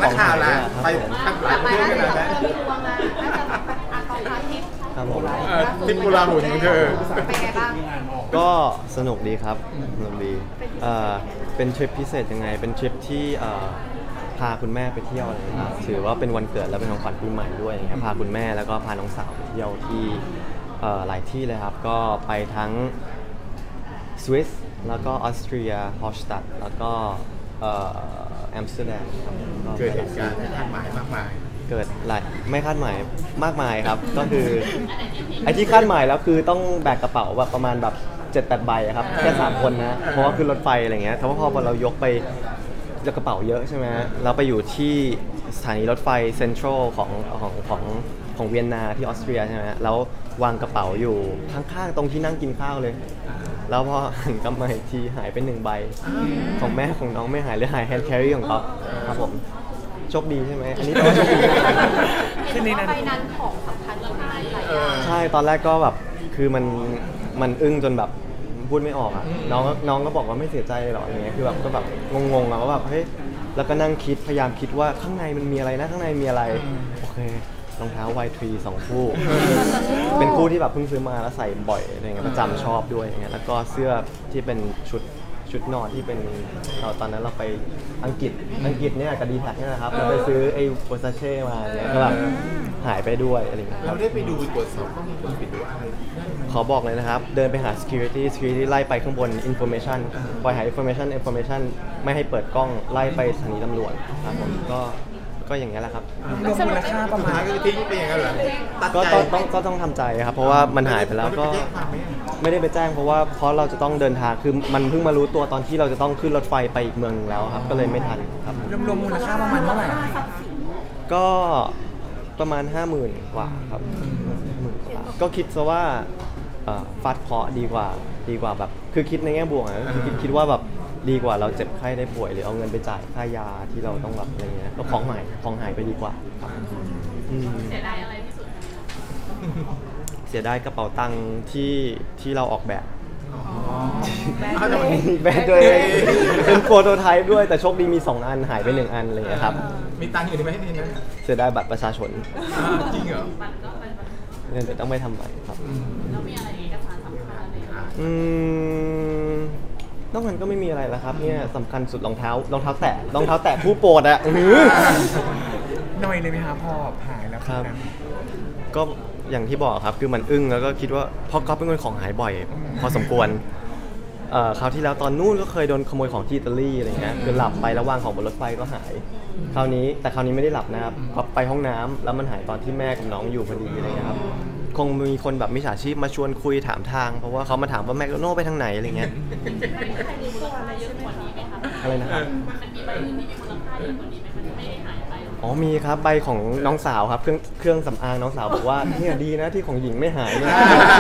ของหายไปทั้งหลายประเทศกันแล้วมีดวงนะน่าจะแบบอาตองพาทิพย์ครับผมทริปกุลาหุ่นของเธอเป็นไงบ้างก็สนุกดีครับสนุกดีเป็นทริปพิเศษยังไงเป็นทริปที่พาคุณแม่ไปเที่ยวอะไรนะครับถือว่าเป็นวันเกิดและเป็นของขวัญปีใหม่ด้วยอย่างเงี้ยพาคุณแม่แล้วก็พาน้องสาวไปเที่ยวที่หลายที่เลยครับก็ไปทั้งสวิสแล้วก็ออสเตรียฮอลสตัดแล้วก็แอมสเตอร์ดัมครับเกิดเหตุการณ์ที่คาดหมายมากมายเกิดหลายไม่คาดหมายมากมายครับ ก็คือไอ้ที่คาดหมายแล้วคือต้องแบกกระเป๋าแบบประมาณแบบ7-8 ใบอะครับแค่3 คนนะเพราะว่าขึ้นรถไฟอะไรเงี้ยแต่ว่าพอเรายกไปกระเป๋าเยอะใช่ไหมเราไปอยู่ที่สถานีรถไฟเซ็นทรัลของเวียนนาที่ออสเตรียใช่ไหมแล้ววางกระเป๋าอยู่ข้างๆตรงที่นั่งกินข้าวเลยแล้วพอหันกลับมาอีกทีหายไป1 ใบของแม่ของน้องไม่หายเลยหายแฮนด์แครี่ของเขาครับผมโชคดีใช่ไหมอันนี้ก็โชคดีคือในนั้นของสำคัญอยู่ในหลายอย่างใช่ตอนแรกก็แบบคือมันอึ้งจนแบบพูดไม่ออกอ่ะน้องก็บอกว่าไม่เสียใจหรออย่างเงี้ยคือแบบก็แบบงงๆอะว่าแบบเฮ้ยแล้วก็นั่งคิดพยายามคิดว่าข้างในมันมีอะไรนะข้างในมีอะไรโอเครองเท้า Y3 2 คู่เป็นคู่ที่แบบเพิ่งซื้อมาแล้วใส่บ่อยอะไรเงี้ยประจำชอบด้วยอย่างเงี้ยแล้วก็เสื้อที่เป็นชุดนอนที่เป็นตอนนั้นเราไปอังกฤษเนี่ยกับดีแท็กเนี่ยนะครับเราไปซื้อไอ้โวซาเช่มาเนี่ยก็แบบหายไปด้วยอะไรเงี้ยเราได้ไปดูตรวจสอบกล้องวงจรปิดดูอะไรขอบอกเลยนะครับเดินไปหา security ไล่ไปข้างบน information ปล่อยหา information ไม่ให้เปิดกล้องไล่ไปสถานีตำรวจครับผมก็อย่างนี้ยแหละครับรวมมูลค่าประมาณก็ทิ้งไปอย่างนั้นเหรอตัดก็ใจต้องทำใจครับเพราะว่ามันหายไปแล้วก็ไม่ได้ไปแจ้งความไหมไม่ได้ไปแจ้งเพราะเราจะต้องเดินทางคือมันเพิ่งมารู้ตัวตอนที่เราจะต้องขึ้นรถไฟไปอีกเมืองนึงแล้วครับก็เลยไม่ทันครับรวมมูลค่าประมาณเท่าไหร่ก็ประมาณ 50,000 กว่าครับ50,000 กว่าก็คิดซะว่าฟาดเคราะห์ดีกว่าแบบคือคิดในแง่บวกนะคือคิดว่าแบบดีกว่าเราเจ็บไข้ได้ป่วยหรือเอาเงินไปจ่ายค่ายาที่เราต้องแบบอะไรเงี้ยก็ของหายไปดีกว่าครับเสียดายอะไรที่สุดเสียดายกระเป๋าตังค์ที่เราออกแบบแบรนด์ตัวเองเป็นโปรโตไทป์ด้วยแต่โชคดีมี2 อันหายไป1 อันอะไรเงี้ยครับมีตังค์อยู่ในไหมนี่นะเสียดายบัตรประชาชนจริงเหรอเดี๋ยวต้องไปทำใหม่ครับแล้วมีอะไรเอกสารสำคัญนอกนั้นก็ไม่มีอะไรแล้วครับเนี่ยสำคัญสุดรองเท้าแตะผู้โปรดอะหน่อยเลยไหมคะพอหายแล้วครับนะก็อย่างที่บอกครับคือมันอึ้งแล้วก็คิดว่าเพราะก๊อฟเป็นคนของหายบ่อยพอสมควรคราวที่แล้วตอนนู้นก็เคยโดนขโมยของที่อิตาลีอะไรเงี้ยคือหลับไประหว่างของบนรถไฟก็หายคราวนี้ไม่ได้หลับนะครับก๊อฟไปห้องน้ำแล้วมันหายตอนที่แม่กับน้องอยู่พอดีอะไรเงี้ยครับคงมีคนแบบมิจฉาชีพมาชวนคุยถามทางเพราะว่าเขามาถามว่าแมคโดนัลด์ไปทางไหนอะไรเงี้ยอะไรนะครับอ๋อมีครับใบของน้องสาวครับเครื่องสำอางน้องสาวบอกว่าเนี่ยดีนะที่ของหญิงไม่หายเนี่ย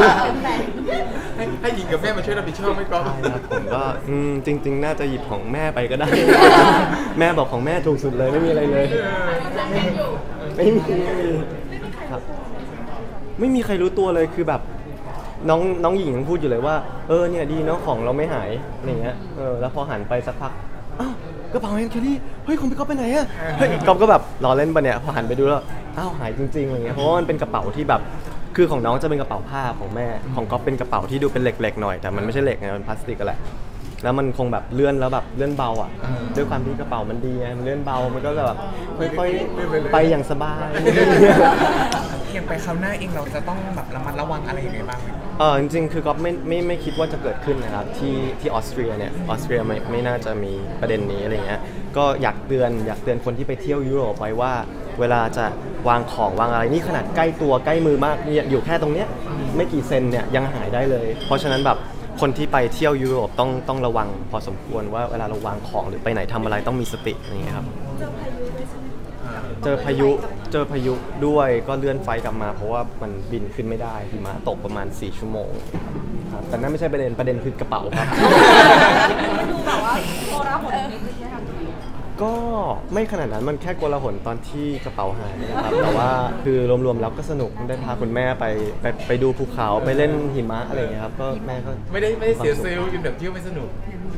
ให้หญิงกับแม่มาช่วยรับผิดชอบไหมก๊อฟใช่ครับผมก็จริงๆน่าจะหยิบของแม่ไปก็ได้ แม่บอกของแม่ถูกสุดเลยไม่มีอะไรเลยไม่มีครับไม่มีใครรู้ตัวเลยคือแบบน้องหญิงยังพูดอยู่เลยว่าเนี่ยดีเนาะของเราไม่หายอย่างเงี้ยแล้วพอหันไปสักพักอ้าวกระเป๋าแฮนด์แครี่เฮ้ยของพี่ก๊อฟไปไหนอะเฮ้ยก๊อฟก็แบบล้อเล่นปะเนี่ยพอหันไปดูแล้วอ้าวหายจริงๆอะไรเงี้ยเพราะว่ามันเป็นกระเป๋าที่แบบคือของน้องจะเป็นกระเป๋าผ้าของแม่ของก๊อฟเป็นกระเป๋าที่ดูเป็นเหล็กๆหน่อยแต่มันไม่ใช่เหล็กไงมันพลาสติกกันแหละแล้วมันคงแบบเลื่อนแล้วแบบเลื่อนเบาอ่ะด้วยความที่กระเป๋ามันดีไงมันเลื่อนเบามันก็แบบค่อยๆไปอย่างสบายอย่างไปคราวหน้าเองเราจะต้องแบบระมัดระวังอะไรยังไงบ้างไหมจริงๆคือก๊อฟไม่คิดว่าจะเกิดขึ้นนะครับที่ออสเตรียเนี่ยออสเตรียไม่น่าจะมีประเด็นนี้อะไรเงี้ยก็อยากเตือนคนที่ไปเที่ยวยุโรปไว้ว่าเวลาจะวางของวางอะไรนี่ขนาดใกล้ตัวใกล้มือมากเนี่ยอยู่แค่ตรงเนี้ยไม่กี่เซนเนี่ยยังหายได้เลยเพราะฉะนั้นแบบคนที่ไปเที่ยวยุโรปต้องระวังพอสมควรว่าเวลาเราวางของหรือไปไหนทำอะไรต้องมีสติอย่างเงี้ยครับเจอพายุด้วยก็เลื่อนไฟกลับมาเพราะว่ามันบินขึ้นไม่ได้หิมะตกประมาณ4 ชั่วโมงครับแต่นั่นไม่ใช่ประเด็นคือกระเป๋าครับดูแบบว่าโทรรับผลนิดนึงนะคะก็ไม่ขนาดนั้นมันแค่โกลาหลตอนที่กระเป๋าหายนะครับแต่ว่าคือรวมๆแล้วก็สนุกได้พาคุณแม่ไปดูภูเขาไปเล่นหิมะอะไรอย่างเงี้ยครับก็แม่ก็ไม่ได้เสียเซลล์จนแบบเที่ยวไม่สนุก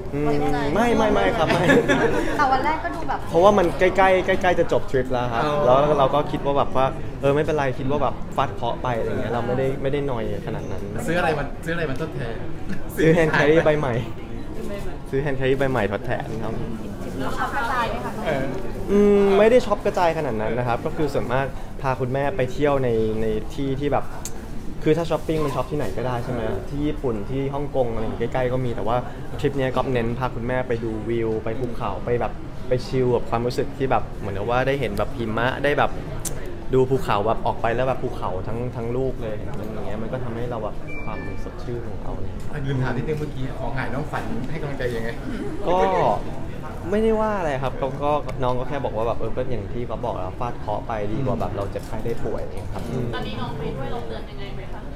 ไม่ครับไม่แต่วันแรกก็ดูแบบเพราะว่ามันใกล้จะจบทริปแล้วครับแล้วเราก็คิดว่าแบบว่าไม่เป็นไรคิดว่าแบบฟาดเคราะห์ไปอะไรเงี้ยเราไม่ได้นอยขนาดนั้นซื้ออะไรมันทดแทนซื้อแฮนด์แครี่ใบใหม่ทดแทนครับแล้วช็อปกระจายไหมคะไม่ได้ช็อปกระจายขนาดนั้นนะครับก็คือส่วนมากพาคุณแม่ไปเที่ยวในที่ที่แบบคือถ้าช้อปปิ้งมันช็อปที่ไหนก็ได้ใช่ไหมที่ญี่ปุ่นที่ฮ่องกงอะไรอย่างใกล้ๆก็มีแต่ว่าทริปนี้ก็เน้นพาคุณแม่ไปดูวิวไปภูเขาไปแบบไปชิลกับความรู้สึกที่แบบเหมือนกับว่าได้เห็นแบบหิมะได้แบบดูภูเขาแบบออกไปแล้วแบบภูเขาทั้งลูกเลยอย่างเงี้ยมันก็ทำให้เราแบบความสดชื่นของเราเนี่ยลืมถามนิดนึงเมื่อกี้ของหายน้องฝันให้กำลังใจยังไงก็ไม่ได้ว่าอะไรครับก็น้องก็แค่บอกว่าแบบก็อย่างที่เขาบอกแล้วฟาดเคราะห์ไปดีกว่าแบบเราเจ็บไข้ได้ป่วยครับตอนนี้น้องไปด้วยเราเตือนยังไงไหมคะ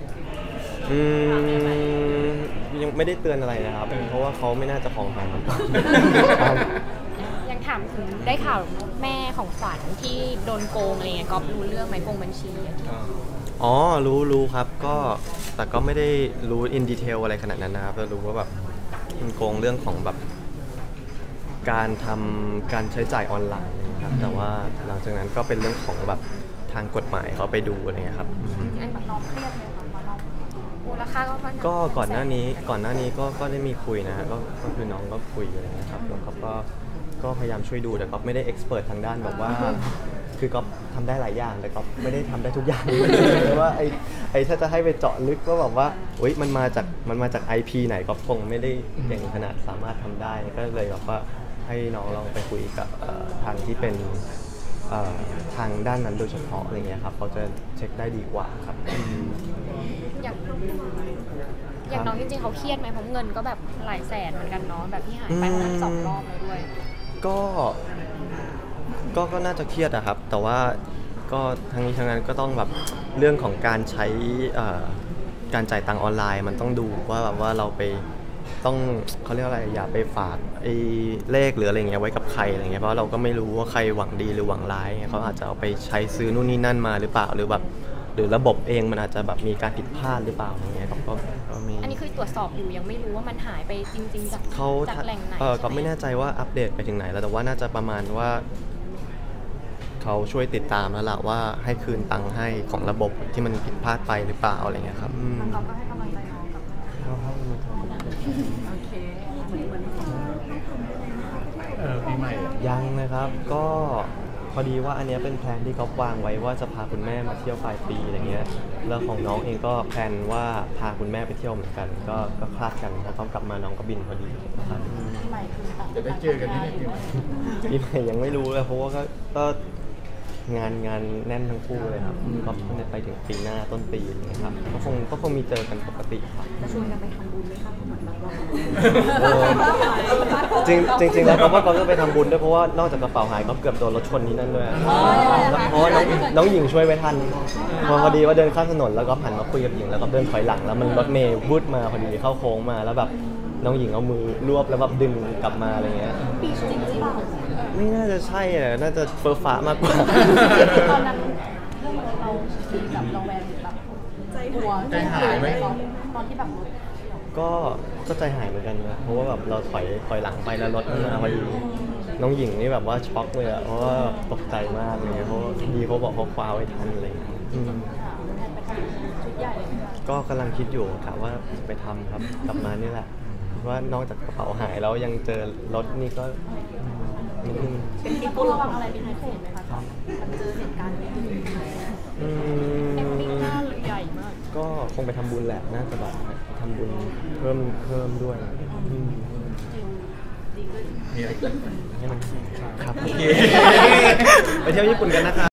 ยังไม่ได้เตือนอะไรนะครับเพราะว่าเขาไม่น่าจะของหายเหมือนกันครับยังถามถึงได้ข่าวแม่ของฝันที่โดนโกงอะไรเงี้ยก็รู้เรื่องไหมโกงบัญชีอ๋อรู้ครับก็แต่ก็ไม่ได้รู้อินดีเทลอะไรขนาดนั้นนะครับแต่รู้ว่าแบบมันโกงเรื่องของแบบการใช้จ่ายออนไลน์นะครับแต่ว่าหลังจากนั้นก็เป็นเรื่องของแบบทางกฎหมายเขาไปดูอะไรเงี้ยครับอันน้องเครียดเลยค่ะน้องมูลค่าก็ก่อนหน้านี้ก็ได้มีคุยนะก็คือน้องก็คุยอะไรเงี้ยครับแล้วก็พยายามช่วยดูแต่ก็ไม่ได้เอ็กซ์เพรสทางด้านแบบว่าคือก็ทำได้หลายอย่างแต่ก็ไม่ได้ทำได้ทุกอย่างเลยว่าไอ้ถ้าจะให้ไปเจาะลึกว่าแบบว่ามันมาจาก IP ไหนก็คงไม่ได้เก่งขนาดสามารถทำได้ก็เลยแบบว่าให้น้องลองไปคุยกับทางที่เป็นทางด้านนั้นโดยเฉพาะอะไรเงี้ยครับเขาจะเช็คได้ดีกว่าครับอย่างน้องจริงๆเขาเครียดไหมเพราะเงินก็แบบหลายแสนเหมือนกันเนาะแบบที่หายไป2 รอบแล้วด้วยก็น่าจะเครียดอะครับแต่ว่าก็ทั้งนี้ทั้งนั้นก็ต้องแบบเรื่องของการใช้การจ่ายตังค์ออนไลน์มันต้องดูว่าแบบว่าเราไปต้องเขาเรียกอะไรอย่าไปฝากไอ้เลขหรืออะไรเงี้ยไว้กับใครอะไรเงี้ยเพราะเราก็ไม่รู้ว่าใครหวังดีหรือหวังร้ายเขาอาจจะเอาไปใช้ซื้อนู่นนี่นั่นมาหรือเปล่าหรือแบบหรือระบบเองมันอาจจะแบบมีการผิดพลาดหรือเปล่าอย่างเงี้ยก็มีอันนี้คือตรวจสอบอยู่ยังไม่รู้ว่ามันหายไปจริงๆจากแหล่งไหนก็ไม่แน่ใจว่าอัปเดตไปถึงไหนแล้วแต่ว่าน่าจะประมาณว่าเขาช่วยติดตามแล้วล่ะว่าให้คืนตังค์ให้ของระบบที่มันผิดพลาดไปหรือเปล่าอะไรเงี้ยครับเราก็ให้กำลังใจน้องกับโอเคปีใหม่ยังนะครับก็พอดีว่าอันนี้เป็นแพลนที่เขาวางไว้ว่าจะพาคุณแม่มาเที่ยวปลายปีอะไรเงี้ยแล้วของน้องเองก็แพลนว่าพาคุณแม่ไปเที่ยวเหมือนกันก็คลาดกันพอเขากลับมาน้องก็บินพอดีครับจะได้เจอกันที่ไหนปีใหม่ปีใหม่ยังไม่รู้เลยเพราะว่าก็งานแน่นทั้งคู่เลยครับก็ไปถึงปีหน้าต้นปีนะครับก็คงมีเจอกันปกติครับจะชวนกันไปทำบุญไหมคะเหมือนเราจริงแล้วเขาจะไปทำบุญด้วยเพราะว่านอกจากกระเป๋าหายก็เกือบโดนรถชนนี้นั่นด้วยเพราะว่าน้องหญิงช่วยไว้ทันพอดีว่าเดินข้ามถนนแล้วก็หันมาคุยกับหญิงแล้วก็เดินถอยหลังแล้วมันรถเมย์วุดมาพอดีเข้าโค้งมาแล้วแบบน้องหญิงเอามือรวบแล้วแบบดึงกลับมาอะไรเงี้ยปีจริงหรือเปล่าไม่น่าจะใช่อ่ะน่าจะเฟอร์ฟ้ามากกว่าตอนนั้นเรื่องเราแบบเราแวงแบบใจหายไหมตอนที่แบบก็ใจหายเหมือนกันนะเพราะว่าแบบเราถอยหลังไปแล้วรถมันมาพอดีน้องหญิงนี่แบบว่าช็อกเลยอ่ะเพราะว่าตกใจมากเลยเพราะดีเขาบอกเขาคว้าไว้ทันอะไรก็กำลังคิดอยู่ค่ะว่าจะไปทำครับกลับมานี่แหละว่านอกจากกระเป๋าหายแล้วยังเจอรถนี่ก็เป็นที่ต้องระวังอะไรเป็นพิเศษไหมคะมันเจอเหตุการณ์นี้เอฟฟิกหน้าใหญ่มากก็คงไปทำบุญแหละน่าจะแบบทำบุญเพิ่มด้วยมีอะไรให้มันครับไปเที่ยวญี่ปุ่นกันนะคะ